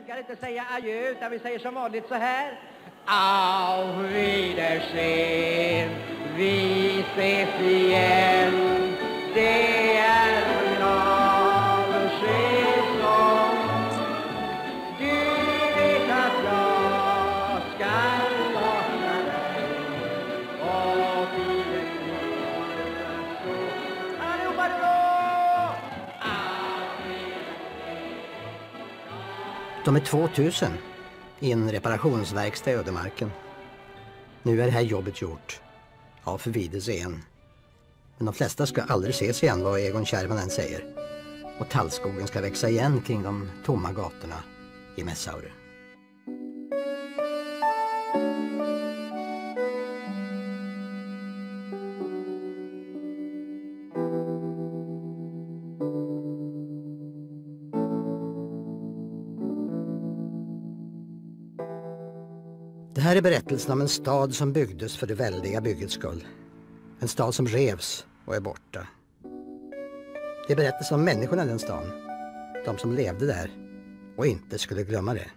brukar inte säga adjö, utan vi säger som vanligt så här. Auf Wiedersehen, vi ses igen. Det är en avsked som du vet att jag skall sakna dig. Och tiden så allihopa då! De är 2000 i en reparationsverkstad i ödemarken. Nu är det här jobbet gjort. Ja, för Wiedersehen. Men de flesta ska aldrig ses igen, vad Egon Kärrman än säger. Och tallskogen ska växa igen kring de tomma gatorna i Messaure. Det här är berättelsen om en stad som byggdes för det väldiga byggets skull. En stad som revs och är borta. Det är berättelsen om människorna i den staden. De som levde där och inte skulle glömma det.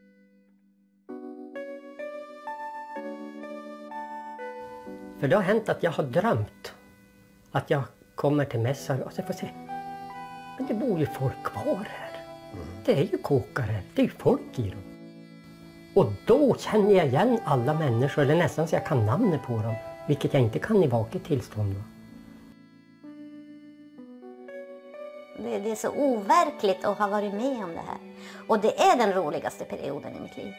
För det har hänt att jag har drömt att jag kommer till Messaure och så får se. Men det bor ju folk kvar här. Det är ju kåkare, det är ju folk i dem. Och då känner jag igen alla människor, eller nästan så jag kan namnet på dem. Vilket jag inte kan i vaket tillstånd. Det är så overkligt att ha varit med om det här. Och det är den roligaste perioden i mitt liv.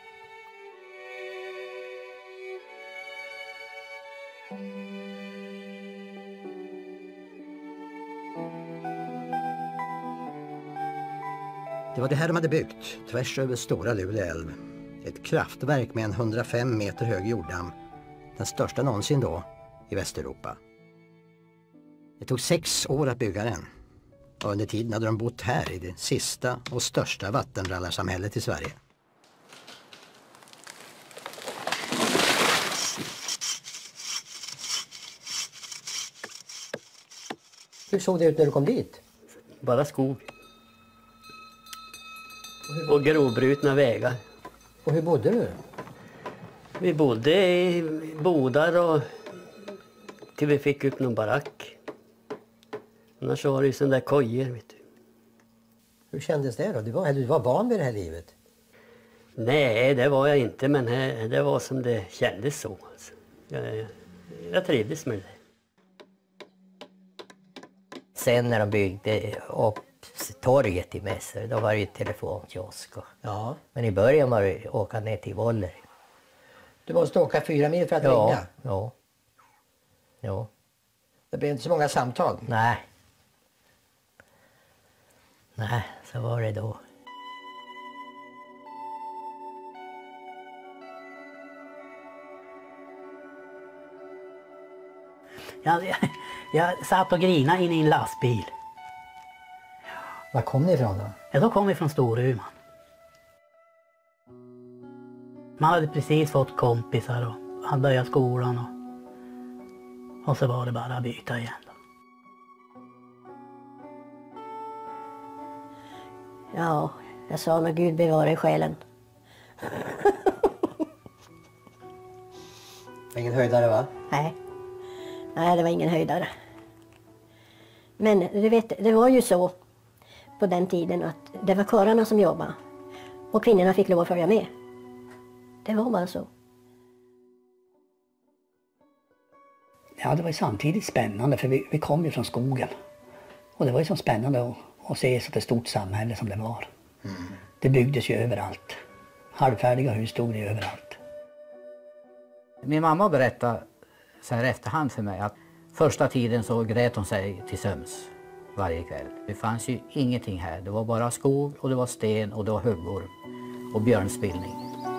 Det var det här de hade byggt, tvärs över Stora Luleå älv. Ett kraftverk med en 105 meter hög jorddamm. Den största någonsin då i Västeuropa. Det tog 6 år att bygga den. Och under tiden hade de bott här i det sista och största vattenrallarsamhället i Sverige. Hur såg det ut när du kom dit? Bara skog. Och grovbrutna vägar. Och hur bodde du? Vi bodde i bodar och till vi fick upp någon barack. Annars var det ju sådana där kojor, vet du. Hur kändes det då? Du var van vid det här livet? Nej, det var jag inte, men det var som det kändes så. Alltså. Jag trivdes med det. Sen när de byggde upp torget i Messaure, då var det ju telefonkiosk. Ja. Men i början var det åka ner till Voller. Du måste åka 4 mil för att ringa? Ja. Det blev inte så många samtal? Nej, så var det då. Jag satt och grinade in i en lastbil. Var kom ni ifrån då? Ja, då kom vi från Storuman. Man hade precis fått kompisar och hade börjat skolan och så var det bara att byta igen då. Ja, jag sa med Gud bevare själen. Ingen höjdare, va? Nej, det var ingen höjdare. Men du vet, det var ju så på den tiden att det var karlarna som jobbade och kvinnorna fick lov att följa med. Det var bara så. Ja, det var ju samtidigt spännande för vi kom ju från skogen. Och det var ju så spännande att se så ett stort samhälle som det var. Det byggdes ju överallt. Halvfärdiga hus stod det överallt. Min mamma berättade så här efterhand för mig att första tiden så grät hon sig till sömns varje kväll. Det fanns ju ingenting här. Det var bara skog och det var sten och det var huggorm och björnspillning.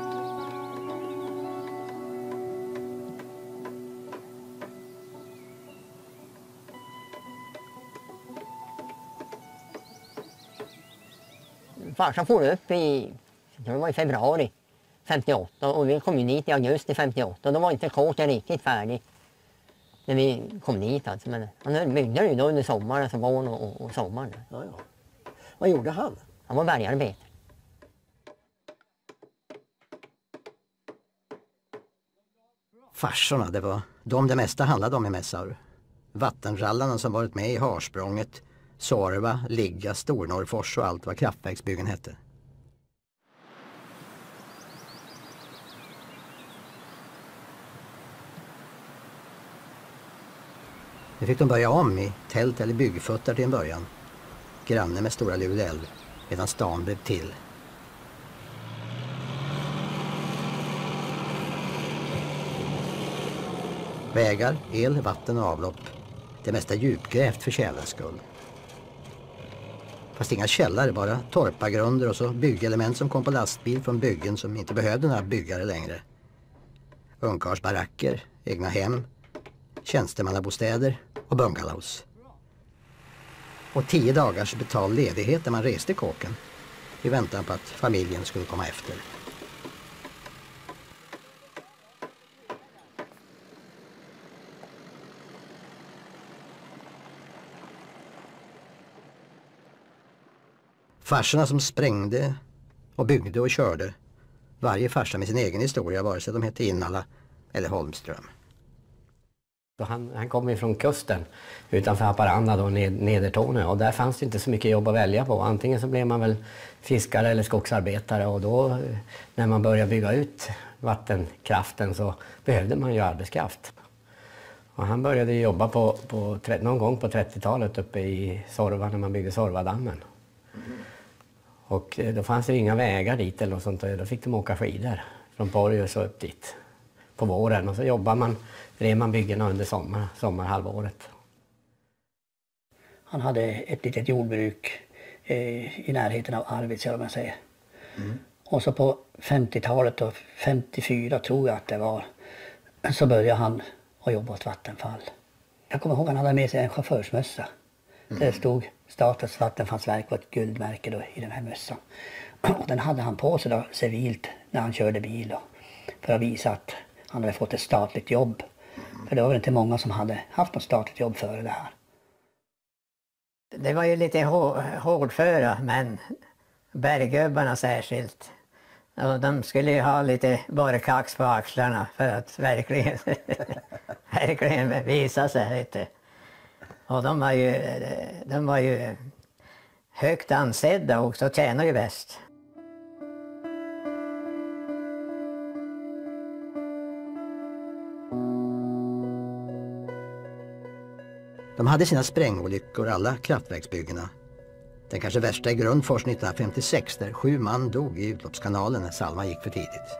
Farsan for upp det var i februari 58 och vi kom dit i augusti 58 och då var inte kåken riktigt färdig när vi kom dit alltså. Men han byggde ju då under sommaren, alltså våren och sommaren. Ja. Vad gjorde han? Han var bergarbetare. Farsorna, det var det mesta handlade om i Messaur. Vattenrallarna som varit med i Harsprånget, Sorva, Ligga, Stornorrfors och allt vad kraftverksbyggen hette. Nu fick de börja om i tält eller byggfötter till en början. Granne med Stora Luleälv, medan stan blev till. Vägar, el, vatten och avlopp. Det mesta djupgrävt för tjälens skull. Fast inga källare, bara torpargrunder och så byggelement som kom på lastbil från byggen som inte behövde några byggare längre. Ungkarlsbaracker, egna hem, tjänstemannabostäder och bungalows. Och 10 dagars betald ledighet när man reste kåken i väntan på att familjen skulle komma efter. Farsorna som sprängde och byggde och körde. Varje farsa med sin egen historia, vare sig de hette Innala eller Holmström. Han kom ju från kusten utanför Haparanda då, Nedertorne, och där fanns det inte så mycket jobb att välja på. Antingen så blev man väl fiskare eller skogsarbetare, och då när man började bygga ut vattenkraften så behövde man ju arbetskraft. Och han började jobba någon gång på 30-talet uppe i Sorva när man byggde Sorvadammen. Och då fanns det inga vägar dit eller något sånt, då fick de åka skidor från Porjus och upp dit på våren, och så drev man byggena under sommarhalvåret. Han hade ett litet jordbruk i närheten av Arvidsjaur, om man säger. Och så på 50-talet och 54 tror jag att det var, så började han att jobba åt Vattenfall. Jag kommer ihåg att han hade med sig en chaufförsmössa. Där stod Statens vattenfallsverk och ett guldmärke då i den här mössan. Och den hade han på sig då, civilt, när han körde bil då, för att visa att han hade fått ett statligt jobb. För det var väl inte många som hade haft något statligt jobb före det här. Det var ju lite hårdföra, men berggubbarna särskilt. Och de skulle ju ha lite borrkax på axlarna för att verkligen visa sig lite. Och de var ju högt ansedda också, tjänade ju bäst. De hade sina sprängolyckor, alla kraftverksbyggena. Den kanske värsta i Grundfors 1956, där 7 man dog i utloppskanalen när Salma gick för tidigt.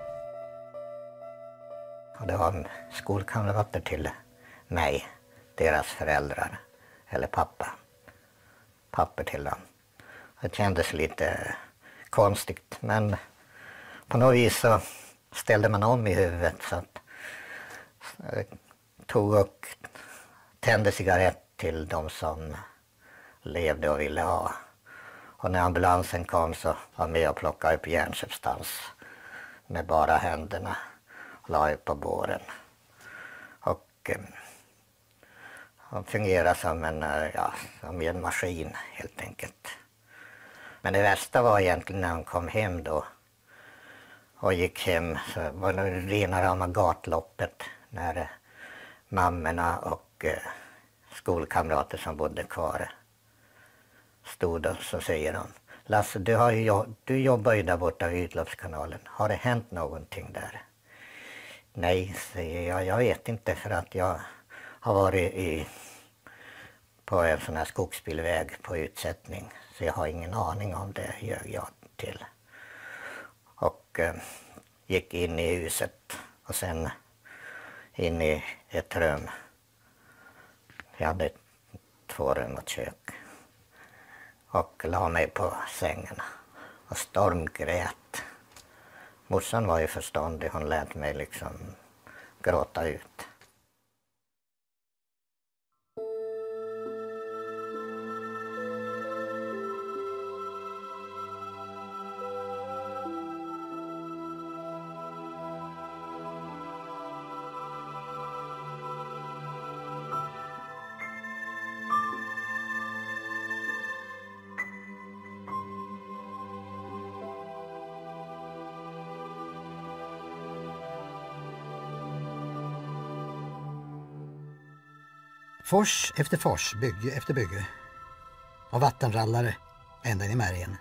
Och det var skolkamrater till mig, deras föräldrar, eller pappa till dem. Det kändes lite konstigt, men på något vis så ställde man om i huvudet, så att jag tog och tände cigarett till de som levde och ville ha. Och när ambulansen kom så var med och plockade upp järnsubstans med bara händerna och la upp på båren. Och han fungerade som en maskin helt enkelt. Men det värsta var egentligen när han kom hem då och gick hem, så var det rena rama gatloppet när mammorna och skolkamrater som bodde kvar stod och så säger de: Lasse, du jobbar ju där borta vid utloppskanalen. Har det hänt någonting där? Nej, säger jag. Jag vet inte, för att jag har varit på en sån här skogsbilväg på utsättning. Så jag har ingen aning om det, ljög jag till. Och gick in i huset och sen in i ett rum. Jag hade 2 rum och kök. Och la mig på sängen och stormgrät. Morsan var ju förståndig, hon lät mig liksom gråta ut. Fors efter fors, bygge efter bygge. Och vattenrallare ända in i märgen.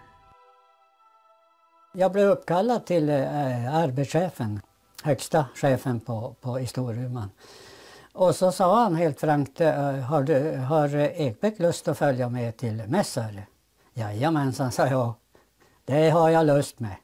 Jag blev uppkallad till arbetschefen, högsta chefen i Storuman. Och så sa han helt frankt, har Ekbäck lust att följa med till Mässar? Jajamensan, sa jag. Det har jag lust med.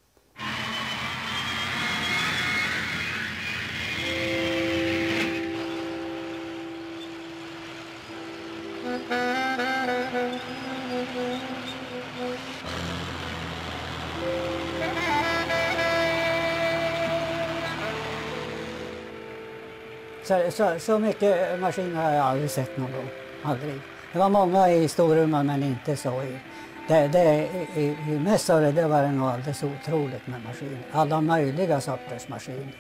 Så mycket maskiner har jag aldrig sett någon gång. Aldrig. Det var många i Storuman men inte så i Mässare. Det var det nog alldeles otroligt med maskiner. Alla möjliga sorters maskiner.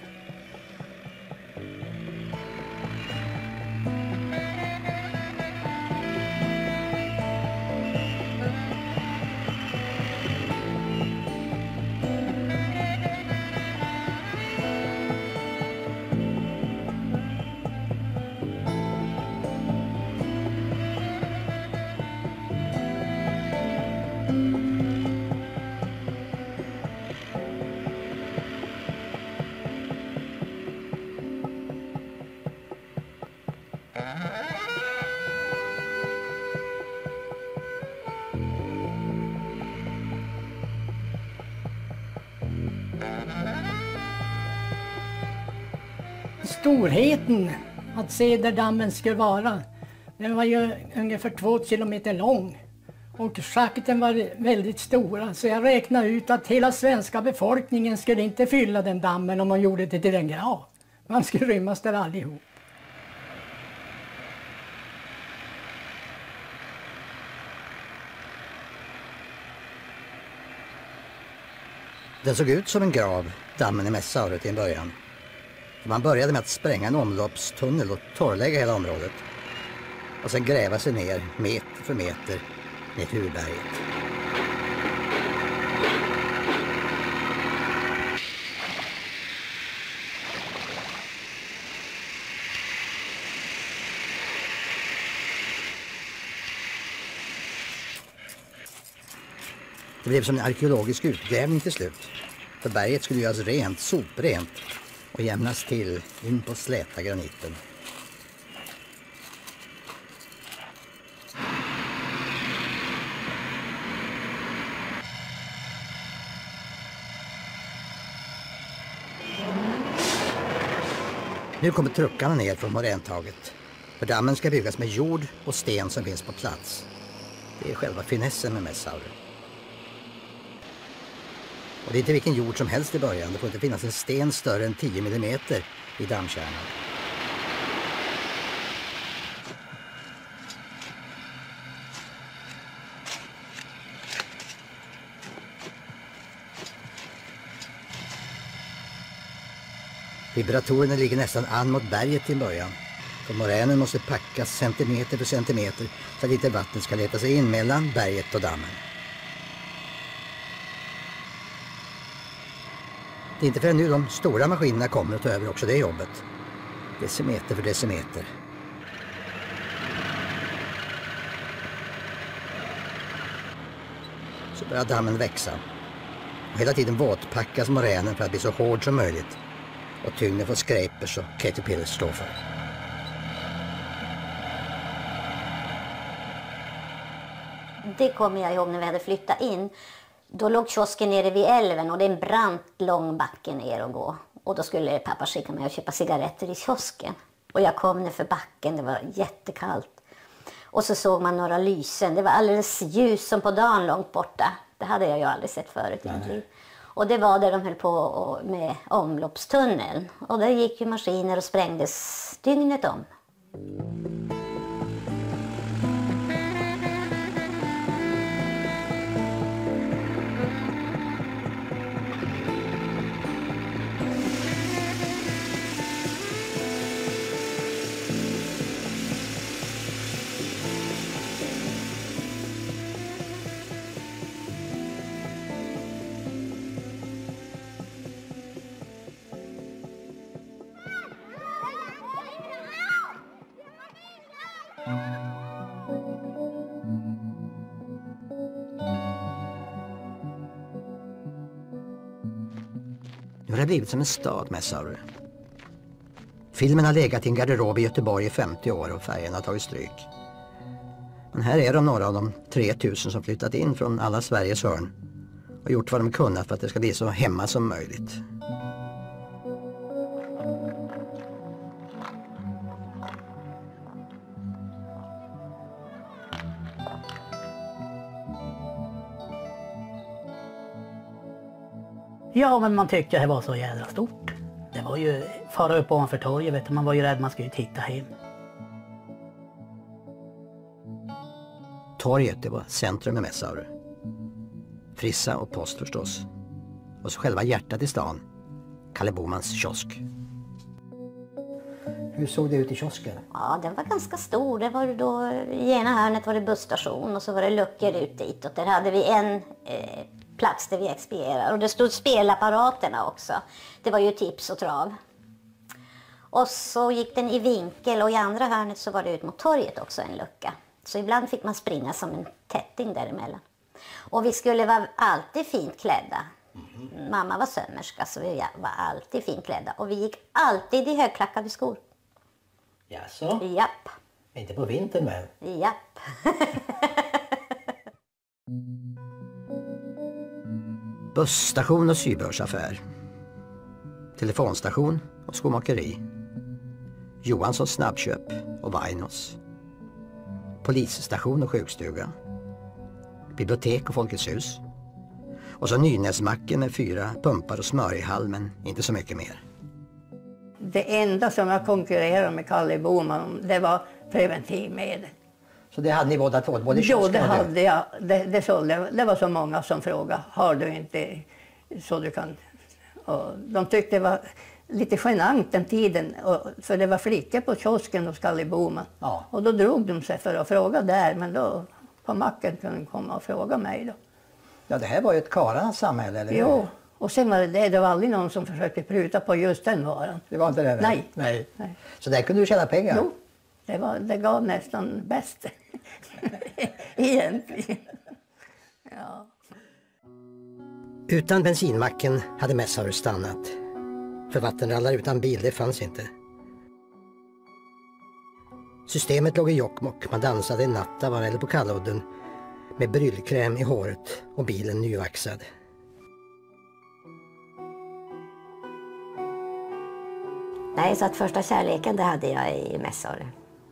Storheten att se där dammen skulle vara. Den var ju ungefär 2 kilometer lång och schakten var väldigt stora, så jag räknade ut att hela svenska befolkningen skulle inte fylla den dammen om man gjorde det till en grav. Man skulle rymmas där allihop. Den såg ut som en grav, dammen i Mässare till en början. Man började med att spränga en omloppstunnel och torrlägga hela området. Och sen gräva sig ner meter för meter ner till urberget. Det blev som en arkeologisk utgrävning till slut. För berget skulle göras rent, soprent och jämnas till in på släta graniten. Nu kommer truckarna ner från moräntaget. För dammen ska byggas med jord och sten som finns på plats. Det är själva finessen med Mässare. Och det är inte vilken jord som helst i början. Det får inte finnas en sten större än 10 millimeter i dammkärnan. Vibratorerna ligger nästan an mot berget i början. För moränen måste packas centimeter för centimeter så att inte vattnet ska leta sig in mellan berget och dammen. Det är inte förrän nu de stora maskinerna kommer att ta över också det jobbet. Decimeter för decimeter. Så börjar dammen växa. Och hela tiden våtpackas moränen för att bli så hård som möjligt. Och tyngden får scrapers och caterpillars stå för. Det kommer jag ihåg när vi hade flyttat in. Då låg kiosken nere vid älven och det är en brant lång backe ner och gå. Och då skulle pappa skicka mig och köpa cigaretter i kiosken. Och jag kom ner för backen, det var jättekallt. Och så såg man några lysen, det var alldeles ljus som på dagen långt borta. Det hade jag ju aldrig sett förut i mitt liv. Och det var där de höll på med omloppstunneln. Och där gick ju maskiner och sprängdes dygnet om. Nu har det blivit som en stad, Messaure. Filmen har legat i en garderob i Göteborg i 50 år och färgen har tagit stryk. Men här är de några av de 3000 som flyttat in från alla Sveriges hörn och gjort vad de kunnat för att det ska bli så hemma som möjligt. Ja, men man tyckte det var så jävla stort. Det var ju fara upp ovanför torget, vet du. Man var ju rädd man skulle titta hem. Torget, det var centrum i Messaure. Frissa och post förstås. Och så själva hjärtat i stan, Kalle Bomans kiosk. Hur såg det ut i kiosken? Ja, den var ganska stor. Det var då, i ena hörnet var det busstation och så var det luckor ut dit. Och där hade vi en plats där vi expedierade. Och det stod spelapparaterna också. Det var ju tips och trav. Och så gick den i vinkel och i andra hörnet så var det ut mot torget också en lucka. Så ibland fick man springa som en tätting däremellan. Och vi skulle vara alltid fint klädda. Mamma var sömmerska så vi var alltid fint klädda. Och vi gick alltid i högklackade skor. Jaså? Japp. Inte på vintern men? Japp. Busstation och sybörsaffär. Telefonstation och skomakeri. Johanssons snabbköp och Vainos. Polisstation och sjukstuga. Bibliotek och Folkets hus. Och så Nynäsmacken med 4 pumpar och smörjhall, men inte så mycket mer. Det enda som jag konkurrerade med Kalle Boman, det var preventivmedel. Så det hade ni båda två? Både jo, det hade jag. Det var så många som frågade, har du inte så du kan... Och de tyckte det var lite genant den tiden, för det var flickor på kiosken hos Kalle Boman. Ja. Och då drog de sig för att fråga där, men då på macken kunde de komma och fråga mig då. Ja, det här var ju ett karlarnas samhälle, eller hur? Jo, och sen var det var aldrig någon som försökte pruta på just den varan. Det var inte det? Nej. Så där kunde du tjäna pengar? Jo, det gav nästan bäst. Egentligen. Ja. Utan bensinmacken hade Messaure stannat. För vattenrallar utan bil, det fanns inte. Systemet låg i Jokkmokk, man dansade i Nattavar eller på Kalludden med bryllkräm i håret och bilen nyvaxad. Nej, så att första kärleken det hade jag i Messaure.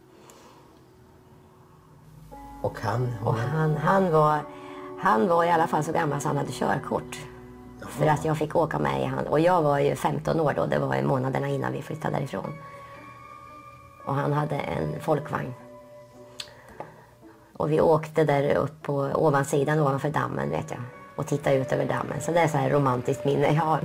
Och han? Och han var i alla fall så gammal så han hade körkort. För att jag fick åka med i han. Och jag var ju 15 år då, det var månaderna innan vi flyttade därifrån. Och han hade en folkvagn. Och vi åkte där upp på ovansidan ovanför dammen, vet jag. Och tittade ut över dammen. Så det är så här romantiskt minne jag har.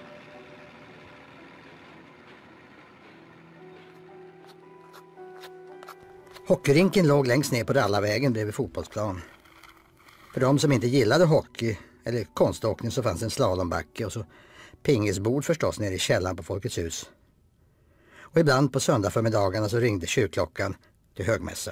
Hockeyrinken låg längst ner på Rallavägen bredvid fotbollsplan. För de som inte gillade hockey eller konståkning så fanns en slalombacke och så pingisbord förstås nere i källaren på Folkets hus. Och ibland på söndagförmiddagarna så ringde kyrkklockan till högmässa.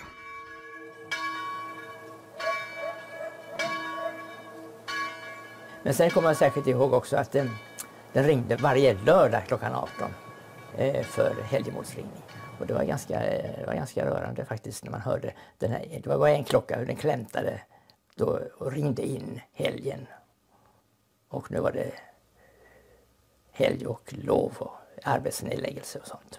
Men sen kommer jag säkert ihåg också att den ringde varje lördag klockan 18 för helgemålsringning. Och det var ganska rörande faktiskt när man hörde den här. Det var en klocka hur den klämtade då och ringde in helgen. Och nu var det helg och lov och arbetsnedläggelse och sånt.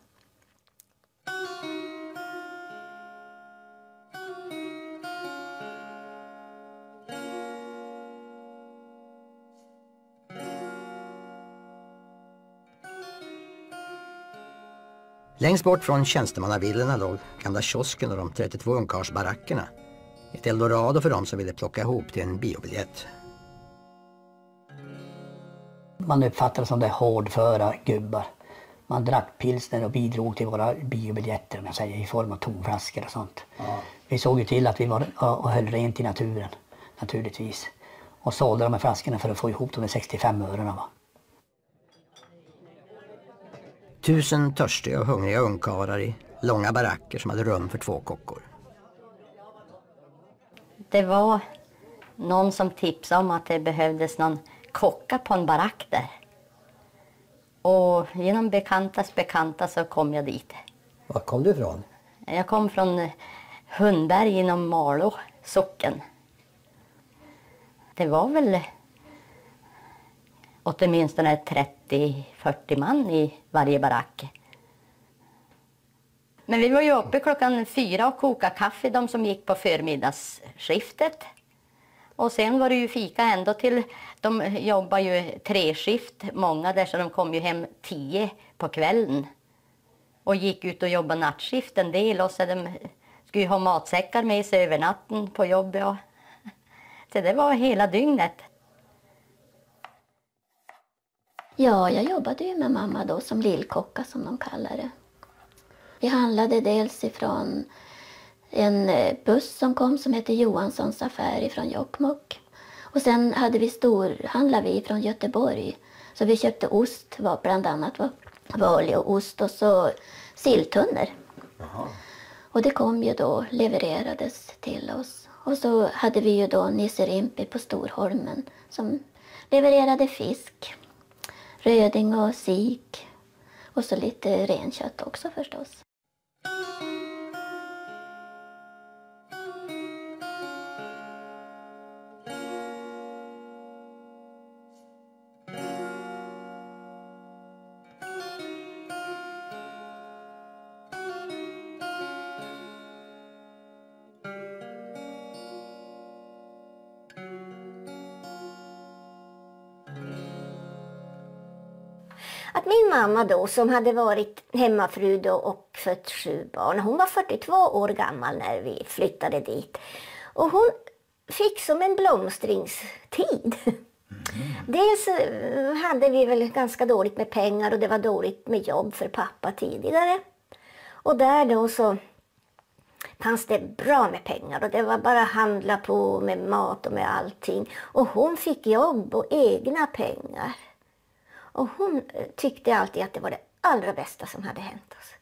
Längst bort från tjänstemannavillorna låg gamla kiosken och de 32 ungkarsbarackerna. Ett eldorado för dem som ville plocka ihop till en biobiljett. Man uppfattade som det hårdföra gubbar. Man drack pilsner och bidrog till våra biobiljetter, om jag säger, i form av tomflaskor och sånt. Ja. Vi såg ju till att vi var och höll rent i naturen, naturligtvis. Och sålde de här flaskorna för att få ihop de 65 örena. Va? 1000 törstiga och hungriga ungkarlar i långa baracker som hade rum för 2 kockor. Det var någon som tipsade om att det behövdes någon kocka på en barack där. Och genom bekantas bekanta så kom jag dit. Var kom du ifrån? Jag kom från Hundberg inom Malå socken. Det var väl åtminstone 30-40 man i varje barack. Men vi var ju uppe klockan 4 och kokade kaffe, de som gick på förmiddagsskiftet. Och sen var det ju fika ändå till, de jobbar ju 3-skift, många där, så de kom ju hem 10 på kvällen. Och gick ut och jobbade nattskift en del, och så de skulle ju ha matsäckar med sig över natten på jobbet. Och så det var hela dygnet. Ja, jag jobbade ju med mamma då som lillkocka som de kallar det. Vi handlade dels ifrån en buss som kom som hette Johanssons affär ifrån Jokkmokk. Och sen hade vi handlade vi från Göteborg. Så vi köpte ost, bland annat var olja och ost, och så silltunnor. Och det kom ju då, levererades till oss. Och så hade vi ju då Nisse Rimpi på Storholmen som levererade fisk, röding och sik. Och så lite renkött också förstås. Att min mamma då, som hade varit hemmafru då och fött 7 barn, hon var 42 år gammal när vi flyttade dit. Och hon fick som en blomstringstid. Dels hade vi väl ganska dåligt med pengar och det var dåligt med jobb för pappa tidigare. Och där då så fanns det bra med pengar och det var bara att handla på med mat och med allting. Och hon fick jobb och egna pengar. Och hon tyckte alltid att det var det allra bästa som hade hänt oss.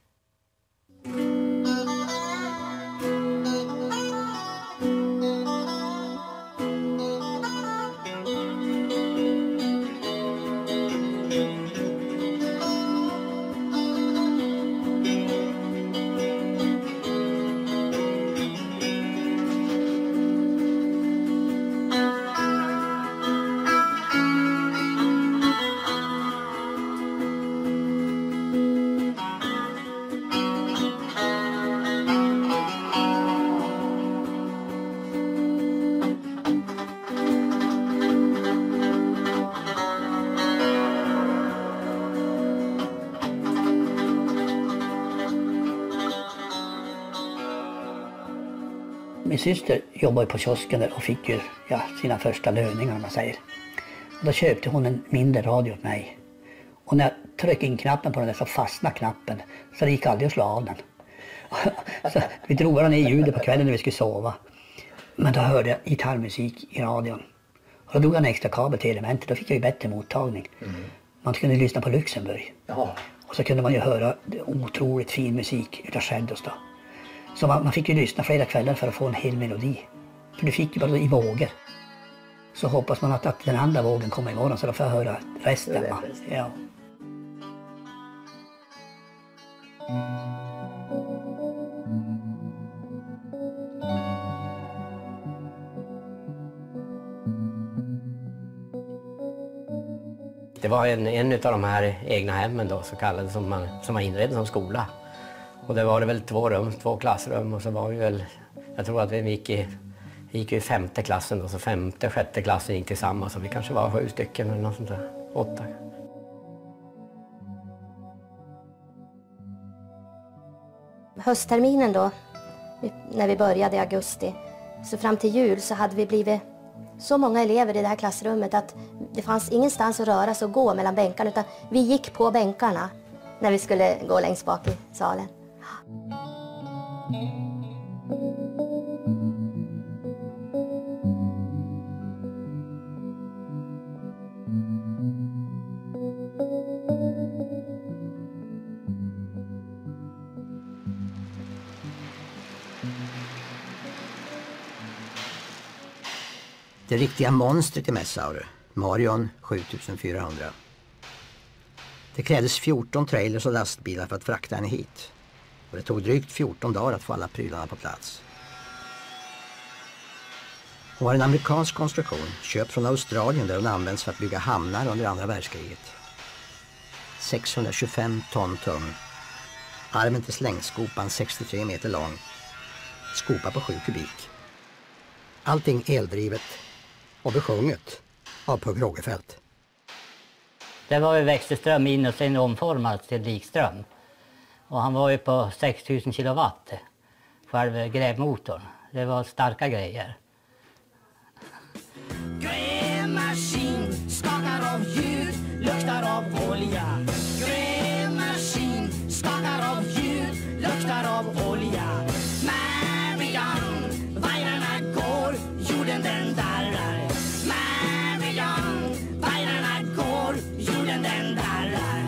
Min syster jobbade på kiosken där och fick ju sina första löningar, om man säger. Och då köpte hon en mindre radio åt mig. Och när jag tryckte in knappen på den där så fastnade knappen. Så det gick aldrig att slå av den. Så vi drog bara ner ljudet på kvällen när vi skulle sova. Men då hörde jag gitarrmusik i radion. Och då drog jag en extra kabel till elementet. Då fick jag ju bättre mottagning. Man kunde lyssna på Luxemburg. Och så kunde man ju höra otroligt fin musik utav Shadows då. Så man fick ju lyssna flera kvällar för att få en hel melodi. För du fick ju bara i vågor. Så hoppas man att den andra vågen kommer imorgon så då får jag höra resten. Ja. Det var en av de här egna hemmen då, så kallade, som var inredd som skola. Och det var det väl 2 rum, 2 klassrum, och så var vi väl, jag tror att vi gick i 5:e klassen då, så 5:e och 6:e klassen gick tillsammans, så vi kanske var 7 stycken eller något sånt där, 8. Höstterminen då, när vi började i augusti, så fram till jul så hade vi blivit så många elever i det här klassrummet att det fanns ingenstans att röra sig och gå mellan bänkarna, utan vi gick på bänkarna när vi skulle gå längst bak i salen. Det riktiga monstret i Messaure, Marion 7400. Det krävdes 14 trailers och lastbilar för att frakta henne hit. Och det tog drygt 14 dagar att få alla prylarna på plats. Hon var en amerikansk konstruktion, köpt från Australien där hon används för att bygga hamnar under andra världskriget. 625 ton tung. Armen till slängskopan 63 meter lång. Skopa på 7 kubik. Allting eldrivet och besjunget av Pugh Rogefeldt. Det var ju växelström in och sen omformat till likström. Och han var ju på 6000 kilowatt, själva grävmotorn. Det var starka grejer. Grävmaskin skakar av ljud, luktar av olja. Grävmaskin skakar av ljud, luktar av olja. Marian, vajrarna går, jorden den darrar. Marian, vajrarna går, jorden den darrar.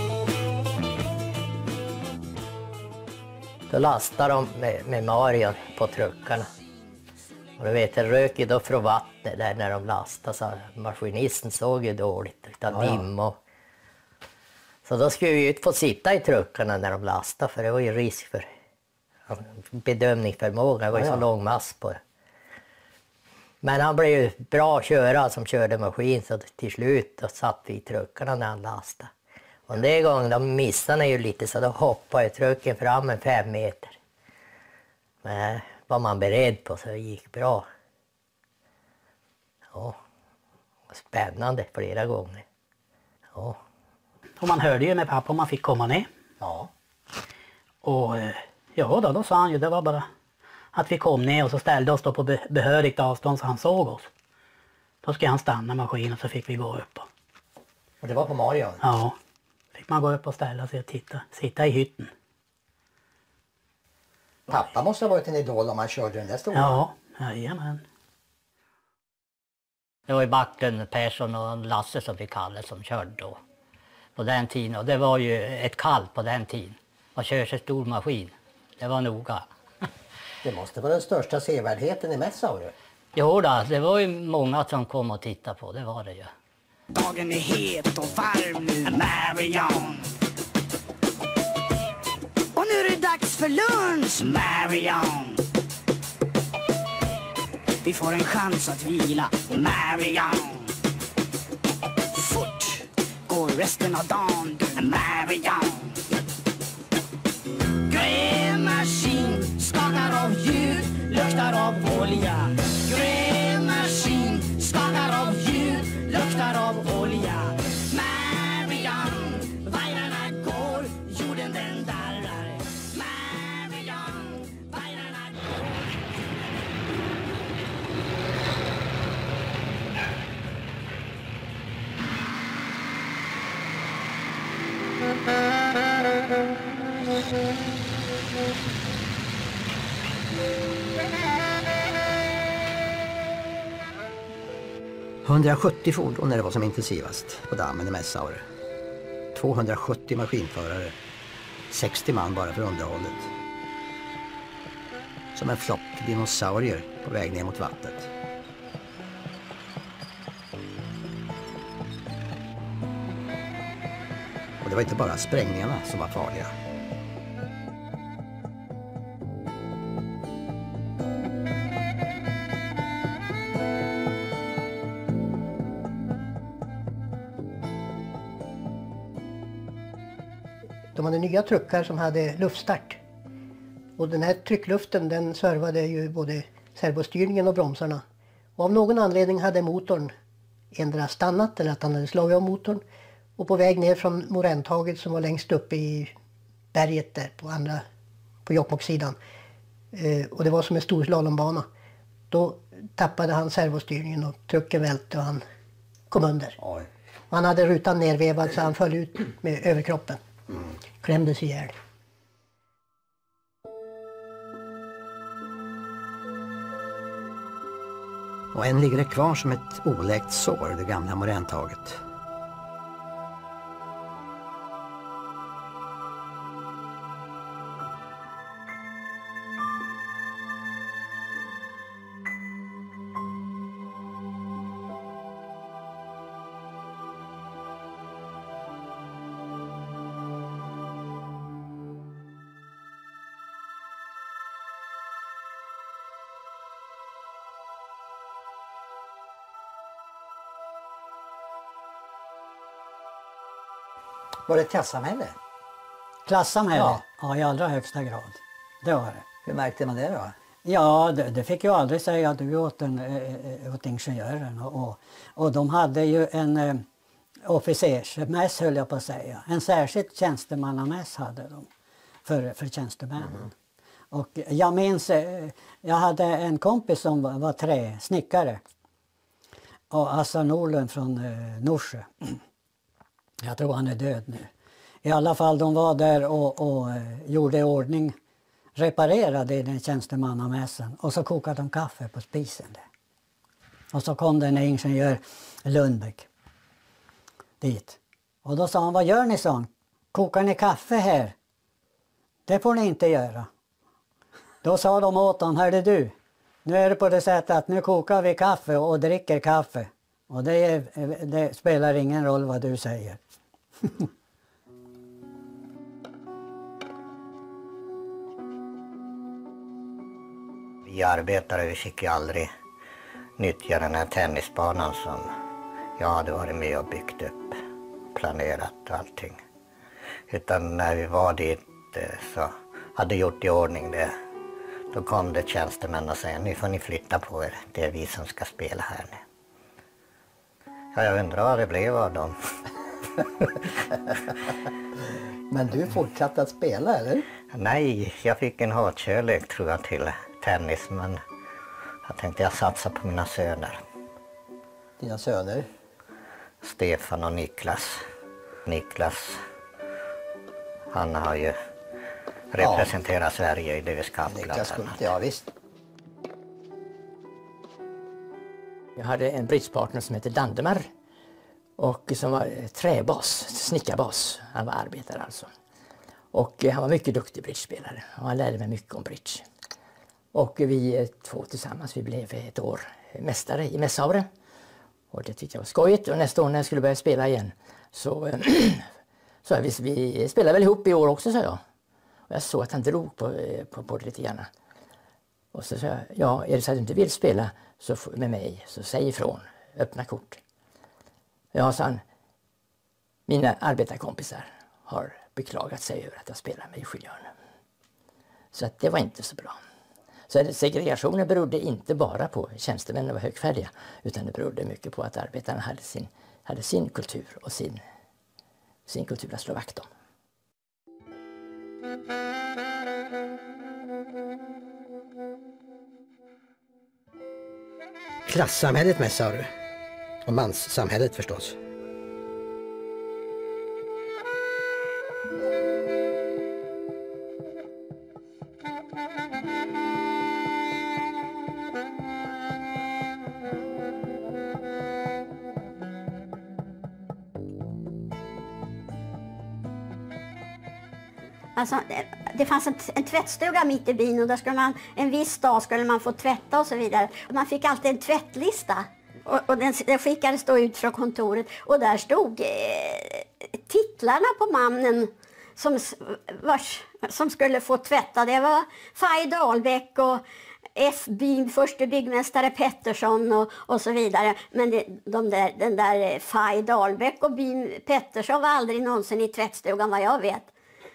Då lastade de med Marian på truckarna. Och du vet, det rök ju då från vattnet där när de lastade, så maskinisten såg ju dåligt utan dimma. Så då skulle vi ut få sitta i truckarna när de lastade, för det var ju risk för bedömningsförmåga, det var ju så lång mass på det. Men han blev ju bra köra som körde maskin, så till slut då satt vi i truckarna när han lastade. Och den gången de missade ju lite, så då hoppade trucken fram en 5 meter. Men var man beredd på, så det gick bra. Ja, spännande flera gånger. Ja. Och man hörde ju med pappa om man fick komma ner. Ja. Och ja då sa han ju, det var bara att vi kom ner och så ställde oss då på behörigt avstånd så han såg oss. Då skulle han stanna maskinen och så fick vi gå upp. Och det var på Marian? Ja, fick man gå upp och ställa sig och sitta i hytten. Pappa måste ha varit en idol om han körde den där stora. Ja, jajamän. Det var ju Backen, Persson och Lasse som vi kallade som körde då. På den tiden. Och det var ju ett kall på den tiden. Och köra sig stor maskin. Det var noga. Det måste vara den största sevärdheten i Messaure. Jo då, det var ju många som kom och tittade på. Det var det ju. Dagen är het och varm nu, Marian. Och nu är det dags för lunch, Marian. Vi får en chans att vila, Marian. Fort går resten av dagen, Marian. Grävmaskin skakar av ljud, luktar av olja. Grävmaskin skakar av ljud, luktar av olja. Marian, vajrarna går, jorden den darrar. Marian, vajrarna går. 170 fordon när det var som intensivast på dammen i Messaure. 270 maskinförare. 60 man bara för underhållet. Som en flock dinosaurier på väg ner mot vattnet. Och det var inte bara sprängningarna som var farliga. De hade nya truckar som hade luftstart. Och den här tryckluften den servade ju både servostyrningen och bromsarna. Och av någon anledning hade motorn ändra stannat eller att han hade slagit av motorn. Och på väg ner från moräntaget som var längst uppe i berget där på Jokkmokkssidan. Och det var som en stor slalombana. Då tappade han servostyrningen och trucken välte och han kom under. Oj. Och han hade rutan nervevad så han föll ut med överkroppen. Klämdes ihjäl. Och än ligger det kvar som ett oläkt sår, det gamla moräntaget. Var det ett klassamhälle? Klassamhälle? Ja, i allra högsta grad. Det var det. Hur märkte man det då? Ja, det fick jag aldrig säga du åt ingenjören. Och de hade ju en officersmäss, höll jag på att säga. En särskild tjänstemannamäss hade de för tjänstemännen. Och jag minns, jag hade en kompis som var träsnickare. Och Assa Norlund från Norsjö. Jag tror han är död nu. I alla fall, de var där och gjorde i ordning, reparerade i den tjänstemannamässan. Och så kokade de kaffe på spisen där. Och så kom den ingenjör Lundbäck dit. Och då sa han, vad gör ni, sa han? Kokar ni kaffe här? Det får ni inte göra. Då sa de åt honom, hörde du, nu är det på det sättet att nu kokar vi kaffe och dricker kaffe. Och det spelar ingen roll vad du säger. Vi arbetare, vi fick ju aldrig nyttja den här tennisbanan som jag hade varit med och byggt upp, planerat och allting. Utan när vi var dit så hade gjort i ordning det. Då kom det tjänstemän och sa, nu får ni flytta på er, det är vi som ska spela här nu. Ja, jag undrar vad det blev av dem. Men du fortsatte att spela, eller? Nej, jag fick en hatkärlek tror jag till tennis, men jag tänkte jag satsa på mina söner. Dina söner? Stefan och Niklas. Niklas, han har ju representerat Sverige i Davis Cup bland annat. Ja, visst. Jag hade en bridgepartner som hette Dandemar och som var träbas, snickarbas. Han var arbetare alltså. Och han var mycket duktig bridgespelare och han lärde mig mycket om bridge. Och vi två tillsammans, vi blev ett år mästare i Mässaure. Och det tyckte jag var skojigt. Och nästa år när jag skulle börja spela igen så vi spelar väl ihop i år också, sa jag. Och jag såg att han drog på det lite grann. Och så sa jag, ja, är det så att du inte vill spela med mig så säg ifrån, öppna kort. Ja, sa han, mina arbetarkompisar har beklagat sig över att jag spelar med ingenjören. Så att det var inte så bra. Så segregationen berodde inte bara på tjänstemännen var högfärdiga, utan det berodde mycket på att arbetarna hade sin kultur och sin kultur att slå vakt om. Klassamhället med, sa du. Och manssamhället förstås. Alltså, det fanns en tvättstuga mitt i byn och där skulle man, en viss dag skulle man få tvätta och så vidare. Man fick alltid en tvättlista och den skickades då ut från kontoret och där stod titlarna på mannen som skulle få tvätta. Det var Faj Dahlbäck och F-byn, förste byggmästare Pettersson och så vidare. Men den där Faj Dahlbäck och byn Pettersson var aldrig någonsin i tvättstugan vad jag vet.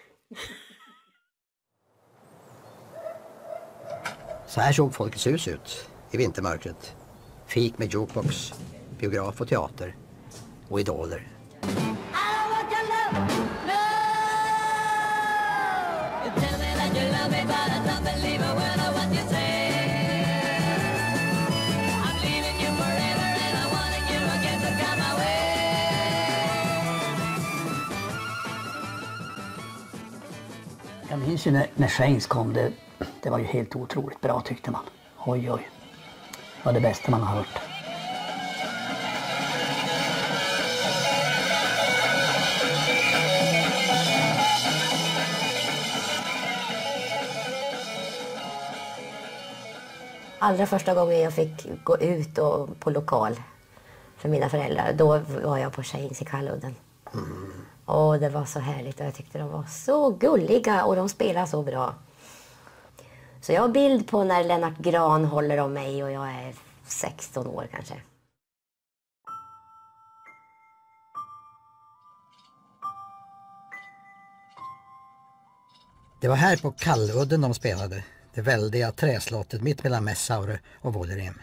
Så här såg Folkets hus ut i vintermörkret. Fik med jukebox, biograf och teater och idoler. Jag minns ju när Shanes kom, det var ju helt otroligt bra tyckte man. Oj, oj. Det var det bästa man har hört. Allra första gången jag fick gå ut på lokal för mina föräldrar, då var jag på Shanes i Kalludden. Och det var så härligt och jag tyckte de var så gulliga och de spelade så bra. Så jag har bild på när Lennart Gran håller om mig och jag är 16 år kanske. Det var här på Kalludden de spelade, det väldiga träslottet mitt mellan Messaure och Vuollerim.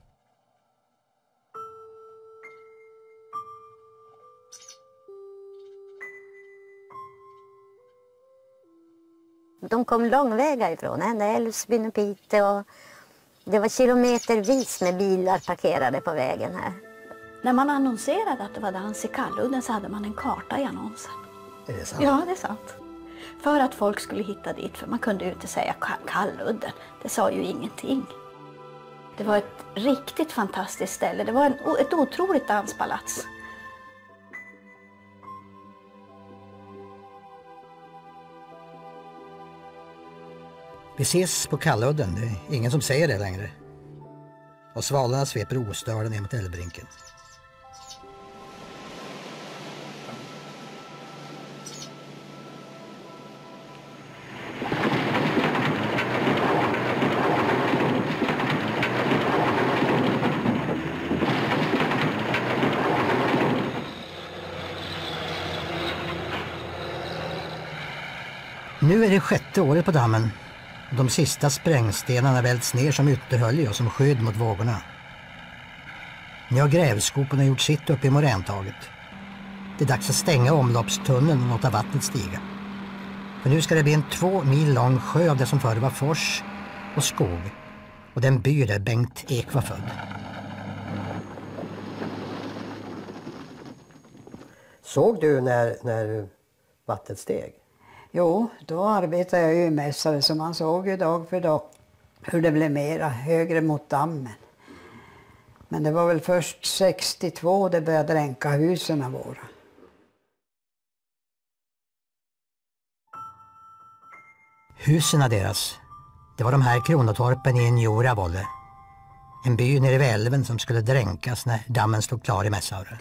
De kom långväga ifrån, ända Älvsbyn och Piteå. Det var kilometervis med bilar parkerade på vägen här. När man annonserade att det var dans i Kalludden så hade man en karta i annonsen. Är det sant? Ja, det är sant. För att folk skulle hitta dit, för man kunde ju inte säga Kalludden. Det sa ju ingenting. Det var ett riktigt fantastiskt ställe. Det var ett otroligt danspalats. Vi ses på Kalludden, det är ingen som säger det längre. Och svalorna sveper ostörda ner mot älvbrinken. Nu är det 6:e året på dammen. De sista sprängstenarna välts ner som ytterhölje och som skydd mot vågorna. Nu har grävskoporna gjort sitt uppe i moräntaget. Det är dags att stänga omloppstunneln och låta vattnet stiga. För nu ska det bli en 2 mil lång sjö av det som förr var fors och skog. Och den by där Bengt Ek var född. Såg du när vattnet steg? Jo, då arbetade jag ju i Messaure så man såg ju dag för dag hur det blev mera högre mot dammen. Men det var väl först 62 det började dränka husen av våra. Husen deras, det var de här kronotorpen i Njoravolle. En by nere vid älven som skulle dränkas när dammen stod klar i Messaure.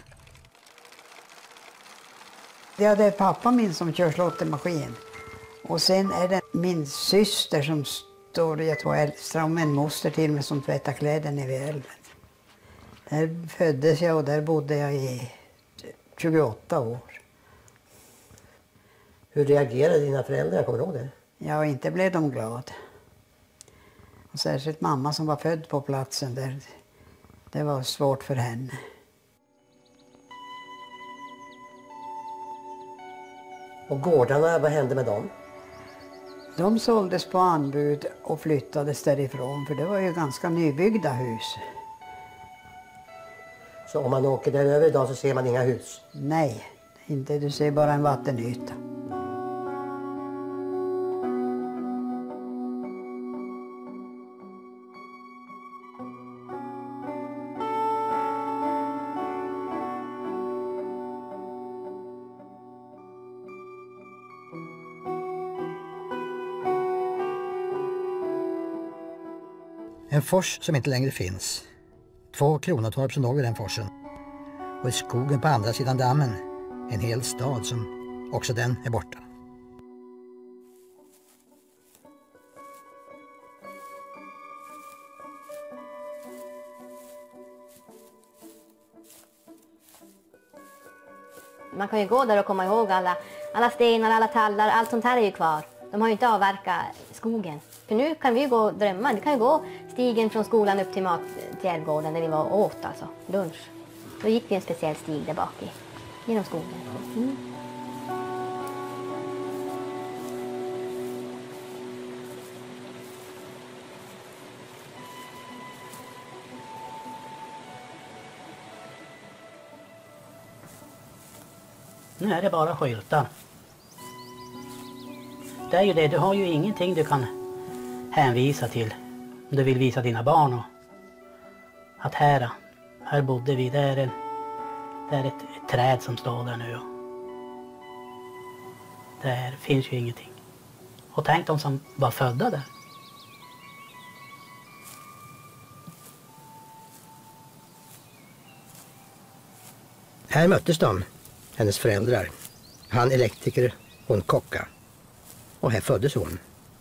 Ja, det är pappa min som kör slåttermaskin. Och sen är det min syster som står i 2 äldsta och en moster till mig som tvättar kläder nere vid älven. Där föddes jag och där bodde jag i 28 år. Hur reagerade dina föräldrar, kommer du ihåg det? Ja, inte blev de glada. Och särskilt mamma som var född på platsen där. Det var svårt för henne. Och gårdarna, vad hände med dem? De såldes på anbud och flyttades därifrån för det var ju ganska nybyggda hus. Så om man åker där över idag så ser man inga hus? Nej, inte. Du ser bara en vattenyta. En fors som inte längre finns. 2 kronotorp som låg vid den forsen. Och i skogen på andra sidan dammen en hel stad som också den är borta. Man kan ju gå där och komma ihåg alla stenar, alla tallar, allt sånt här är ju kvar. De har ju inte avverkat skogen. För nu kan vi ju gå och drömma. Vi kan ju gå stigen från skolan upp till matjärgården där vi var och åt, alltså lunch. Då gick vi en speciell stig där bak genom skogen. Mm. Nu är det bara skyltar. Det är ju det, du har ju ingenting du kan hänvisa till om du vill visa dina barn. Och att här bodde vi, det är ett träd som står där nu. Och där finns ju ingenting. Och tänk de som var födda där. Här möttes de, hennes föräldrar. Han elektriker, hon kocka. Och här föddes hon.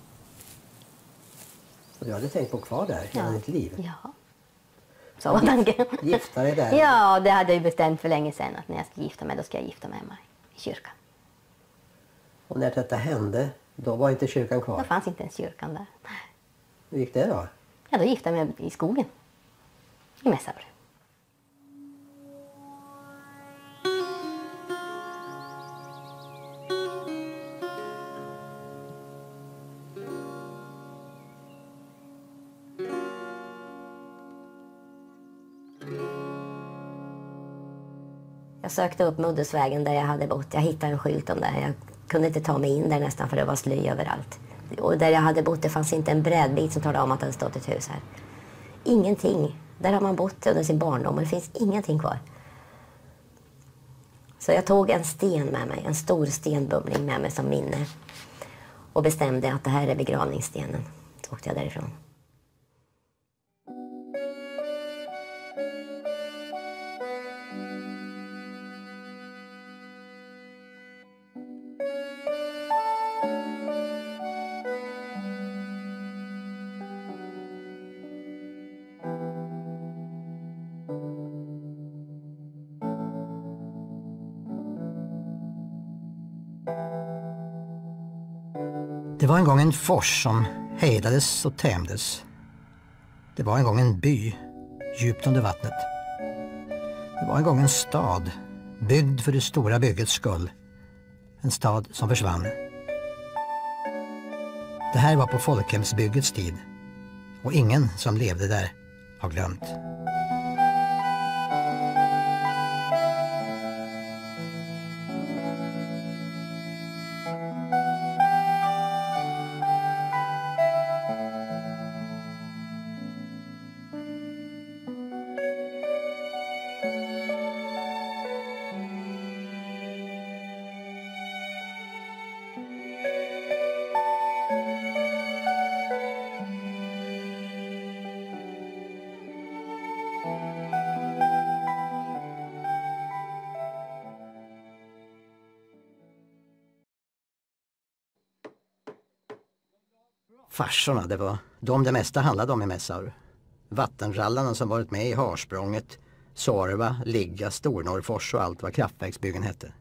Och du hade tänkt på kvar där hela ditt liv? Ja. Så var tanken. Gifta dig där? Ja, det hade jag bestämt för länge sedan att när jag ska gifta mig, då ska jag gifta mig hemma i kyrkan. Och när detta hände, Då var inte kyrkan kvar? Då fanns inte ens kyrkan där. Hur gick det då? Ja, då gifte jag mig i skogen. I Messaure. Jag sökte upp Muddusvägen där jag hade bott. Jag hittade en skylt om där. Jag kunde inte ta mig in där nästan för det var sly överallt. Och där jag hade bott det fanns inte en brädbit som talade om att det hade stått ett hus här. Ingenting. Där har man bott under sin barndom och det finns ingenting kvar. Så jag tog en sten med mig, en stor stenbumling med mig som minne. Och bestämde att det här är begravningsstenen. Så åkte jag därifrån. Det var en gång en fors som hejdades och tämdes. Det var en gång en by, djupt under vattnet. Det var en gång en stad, byggd för det stora byggets skull. En stad som försvann. Det här var på folkhemsbyggets tid. Och ingen som levde där har glömt. Farsorna, det var det mesta handlade om i Messaure. Vattenrallarna som varit med i Harsprånget, Sorva, Ligga, Stornorrfors och allt vad kraftverksbyggen hette.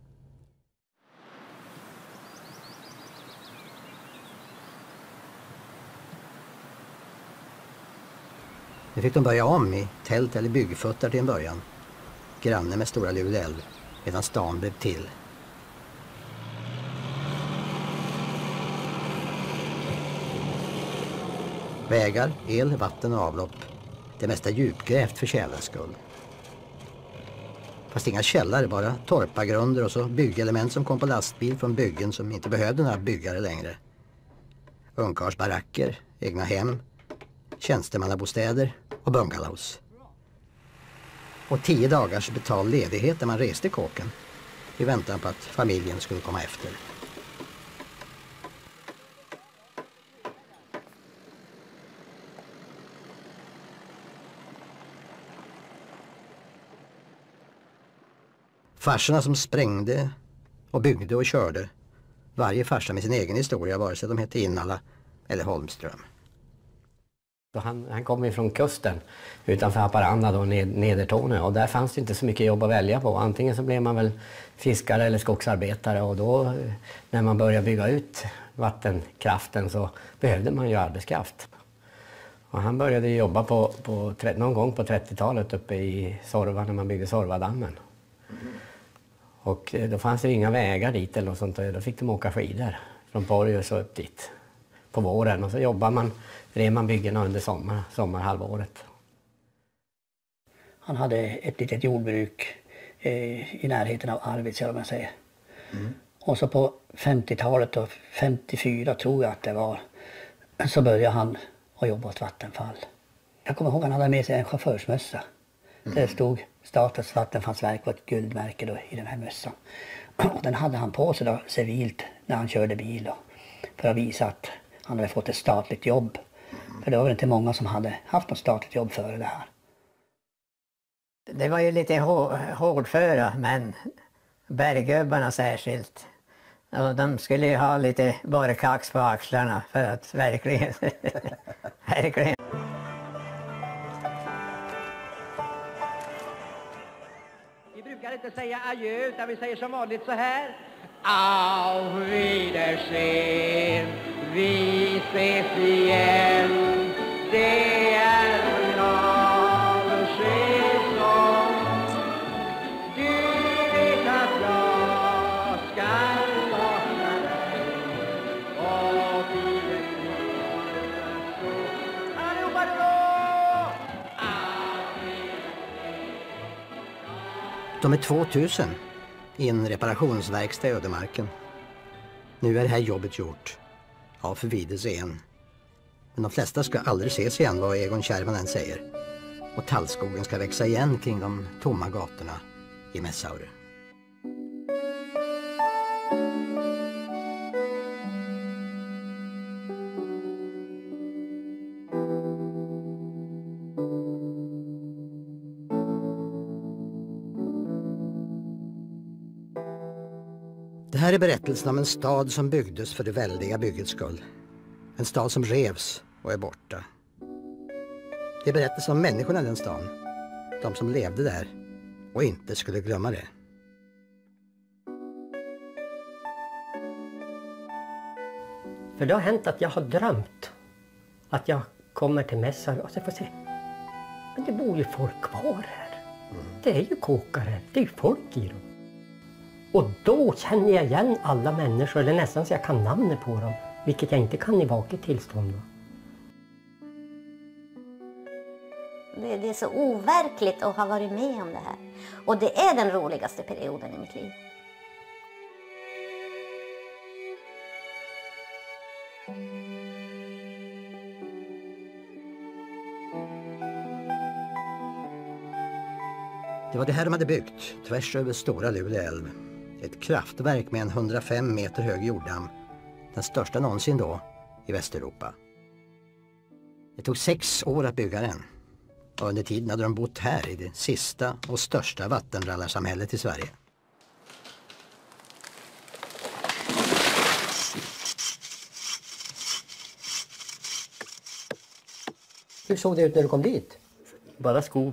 Nu fick de börja om i tält eller byggfötter till en början. Granne med Stora Luleälv, medan stan blev till. Vägar, el, vatten och avlopp. Det mesta djupgrävt för tjälens skull. Fast inga källare, bara torpargrunder och så byggelement som kom på lastbil från byggen som inte behövde några byggare längre. Ungkarsbaracker, egna hem, tjänstemannabostäder och bungalows. Och 10 dagars betald ledighet när man reste kåken i väntan på att familjen skulle komma efter. Farsorna som sprängde och byggde och körde. Varje farsa med sin egen historia, vare sig de hette Innala eller Holmström. Han kom ju från kusten utanför Haparanda då, Nedertorne, och där fanns det inte så mycket jobb att välja på. Antingen så blev man väl fiskare eller skogsarbetare, och då när man började bygga ut vattenkraften så behövde man ju arbetskraft. Och han började jobba någon gång på 30-talet uppe i Sorva när man byggde Sorvadammen. Och då fanns det inga vägar dit eller något sånt, då fick de åka skidor från Porjus och upp dit på våren, och så drev man byggena under sommarhalvåret. Han hade ett litet jordbruk i närheten av Arvidsjaur, om man säger. Och så på 50-talet och 54 tror jag att det var, så började han att jobba åt Vattenfall. Jag kommer ihåg att han hade med sig en chaufförsmössa. Där stod Statens vattenfallsverk och ett guldmärke då i den här mössan. Och den hade han på sig då, civilt, när han körde bil då, för att visa att han hade fått ett statligt jobb. För det var väl inte många som hade haft något statligt jobb före det här. Det var ju lite hårdföra, men berggubbarna särskilt. Och de skulle ju ha lite borrkax på axlarna för att verkligen... verkligen. Vi brukar inte säga adjö, utan vi säger som vanligt så här. Auf Wiedersehen, vi ses igen. Det är en avsked som du vet att jag skall sakna dig. Och tiden går så. Allihopa då! De är 2000 i en reparationsverkstad i ödemarken. Nu är det här jobbet gjort. Ja, för Videsén. Men de flesta ska aldrig ses igen, vad Egon Kärrman än säger. Och tallskogen ska växa igen kring de tomma gatorna i Messaure. Det här är berättelsen om en stad som byggdes för det väldiga byggets skull. En stad som revs och är borta. Det är berättelsen om människorna i den staden. De som levde där och inte skulle glömma det. För det har hänt att jag har drömt att jag kommer till Messaure och så får se. Men det bor ju folk kvar här. Det är ju kokare, det är ju folk i dem. Och då känner jag igen alla människor, eller nästan så jag kan namnet på dem. Vilket jag inte kan i vaket tillstånd. Det är så overkligt att ha varit med om det här. Och det är den roligaste perioden i mitt liv. Det var det här de hade byggt, tvärs över Stora Luleå älv. Ett kraftverk med en 105 meter hög jorddamm. Den största någonsin då i Västeuropa. Det tog 6 år att bygga den. Och under tiden hade de bott här i det sista och största vattenrallarsamhället i Sverige. Hur såg det ut när du kom dit? Bara skog.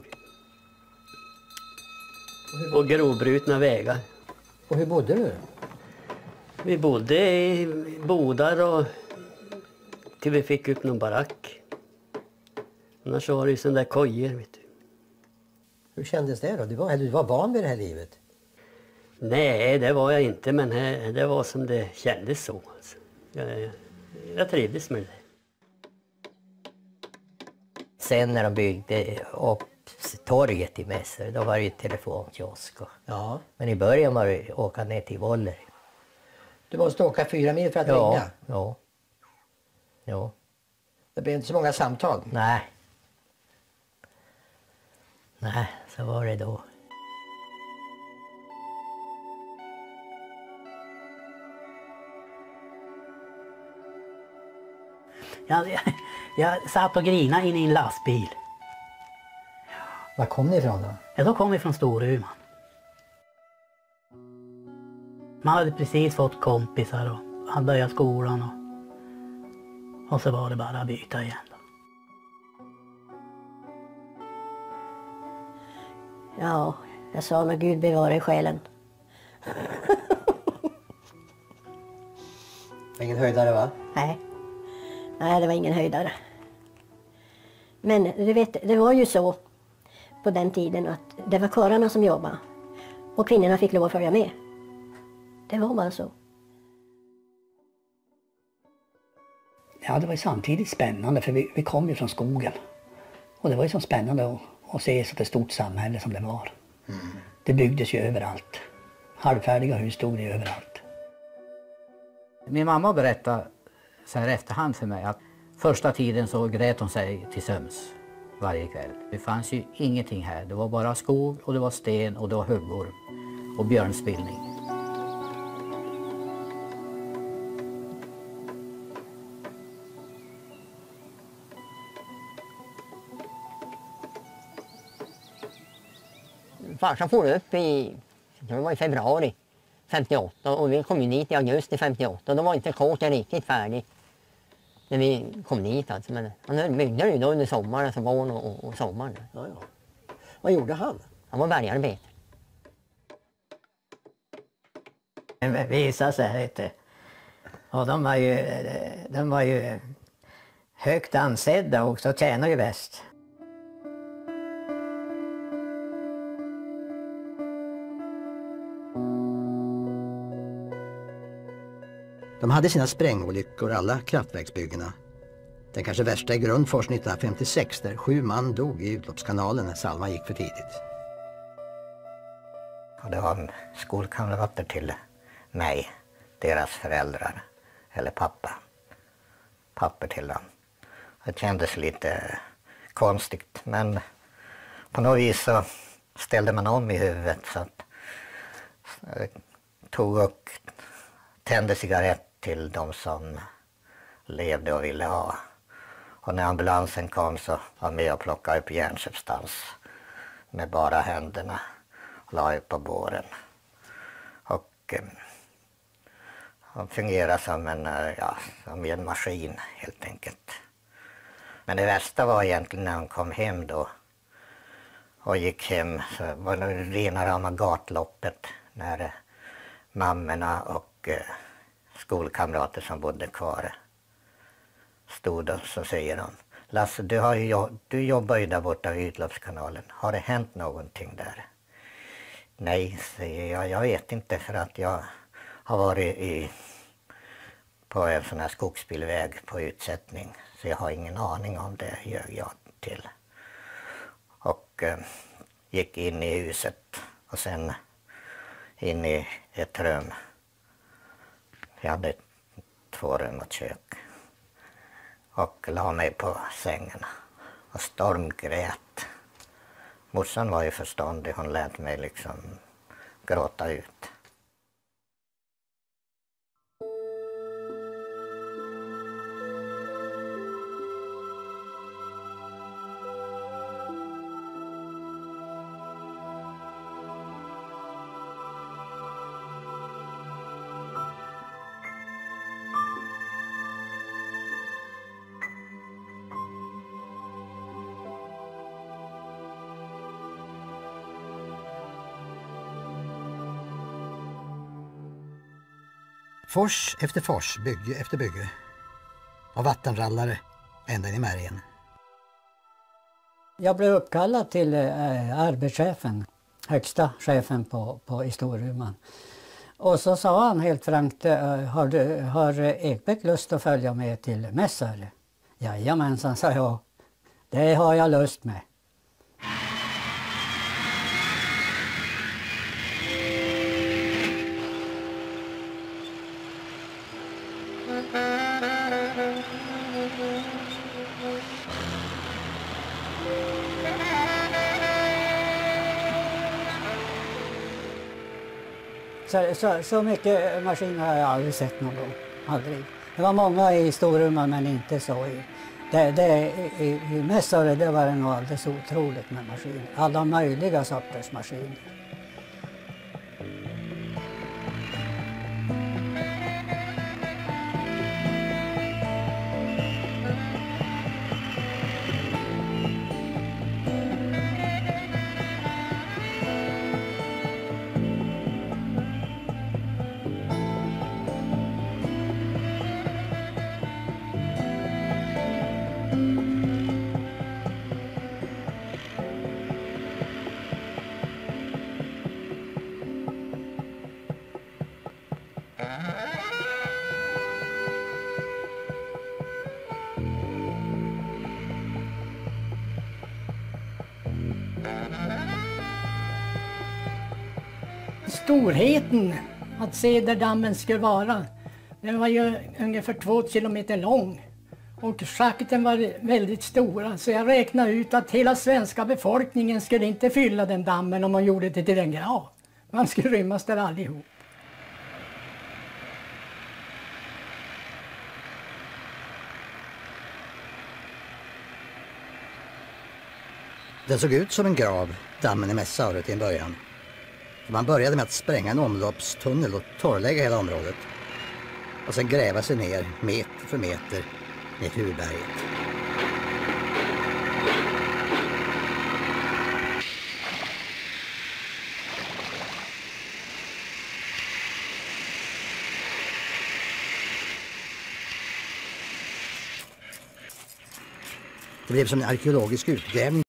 Och grovbrutna vägar. Och hur bodde du? Vi bodde i bodar och till vi fick upp någon barack. Annars var det ju sådana där kojor, vet du. Hur kändes det då? Du var van vid det här livet? Nej, det var jag inte, men det var som det kändes så. Alltså. Jag trivdes med det. Sen när de byggde upp torget i Messaure, då var det ju telefonkiosk. Ja. Men i början var det åka ner till Voller. Du måste åka 4 mil för att ringa? Ja. Det blev inte så många samtal? Nej, så var det då. Jag satt och grinade in i en lastbil. Var kom ni ifrån då? Ja, då kom vi från Storuman. Man hade precis fått kompisar och hade börjat skolan och så var det bara att byta igen då. Ja, jag sa med Gud bevara själen. Ingen höjdare, va? Nej, det var ingen höjdare. Men du vet, det var ju så på den tiden att det var karlarna som jobbade och kvinnorna fick lov att följa med. Det var bara så. Ja, det var ju samtidigt spännande för vi kom ju från skogen. Och det var ju så spännande att se så ett stort samhälle som det var. Det byggdes ju överallt. Halvfärdiga hus stod det överallt. Min mamma berättade så här efterhand för mig att första tiden så grät hon sig till sömns varje kväll. Det fanns ju ingenting här. Det var bara skog och det var sten och det var huggorm och björnspillning. Farsan for upp det var i februari 58 och vi kom ju dit i augusti 58 och då var inte kåken riktigt färdig när vi kom dit alltså. Men han byggde ju då under sommaren, alltså våren och sommaren. Ja. Vad gjorde han? Han var bergarbetare. Visade sig inte. Och de var ju högt ansedda och så tjänar ju bäst. De hade sina sprängolyckor, alla kraftverksbyggena. Den kanske värsta i Grundfors 1956 där 7 man dog i utloppskanalen när Salma gick för tidigt. Och det var skolkamrater till mig, deras föräldrar, eller papper till dem. Det kändes lite konstigt, men på något vis så ställde man om i huvudet så att jag tog och tände cigarett till de som levde och ville ha. Och när ambulansen kom så var jag med och plockade upp järnsubstans med bara händerna och la upp på båren. Och fungerade som en maskin helt enkelt. Men det värsta var egentligen när hon kom hem då och gick hem, så var det rena rama gatloppet när mammorna och skolkamrater som bodde kvar stod och så säger de: Lasse, du jobbar ju där borta vid utloppskanalen. Har det hänt någonting där? Nej, säger jag vet inte, för att jag har varit på en sån här skogsbilväg på utsättning. Så jag har ingen aning om det, ljög jag till. Och gick in i huset och sen in i ett rum. Jag hade 2 rum och kök. Och la mig på sängen och stormgrät. Morsan var ju förståndig, hon lät mig liksom gråta ut. Fors efter fors, bygge efter bygge. Och vattenrallare ända in i märgen. Jag blev uppkallad till arbetschefen, högsta chefen i Storuman. Och så sa han helt frankt: har Ekbäck lust att följa med till Mässar? Jajamensan, sa jag. Det har jag lust med. Så mycket maskiner har jag aldrig sett någon gång. Aldrig. Det var många i Storuman men inte så i Mässare. Det var nog alldeles otroligt med maskiner. Alla möjliga sorters maskiner. Storheten att se där dammen skulle vara, den var ju ungefär 2 kilometer lång och schakten var väldigt stora, så jag räknade ut att hela svenska befolkningen skulle inte fylla den dammen om man gjorde det till en grav. Man skulle rymmas där allihop. Den såg ut som en grav, dammen i Mässare till en början. Man började med att spränga en omloppstunnel och torrlägga hela området. Och sen gräva sig ner meter för meter ner till huvudberget. Det blev som en arkeologisk utgrävning.